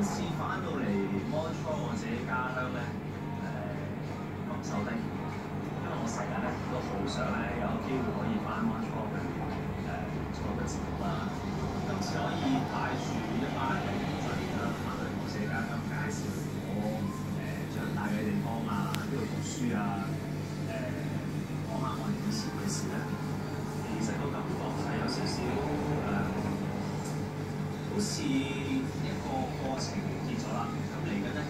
次翻到嚟摩初我自己家鄉咧，感受的，因為我成日咧都好想咧有機會可以翻摩初嘅做個節目啦。今次可以帶住一班人仔啦，翻去我自己家鄉介紹我長大嘅地方啊，呢度讀書啊，講下我哋以前嘅事咧，其實個感覺係有少少好似一個過程結咗啦，咁嚟緊咧